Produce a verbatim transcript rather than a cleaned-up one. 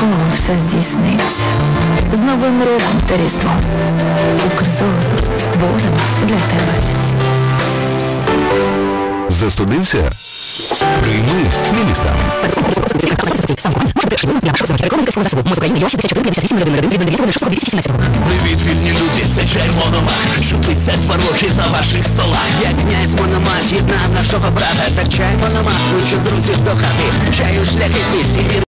обов'язково все здійсниться. З новим роком та Різдвом. Укрзолото створено для тебе. Застудився? Прийми Мілістан. Привіт, вільні люди, це Червономах. Шутиться два роки на ваших столах. Я князь Мономах, єдна нашого брата. Так чай Мономах, кличу друзів до хати. Чаю шляхи пісні.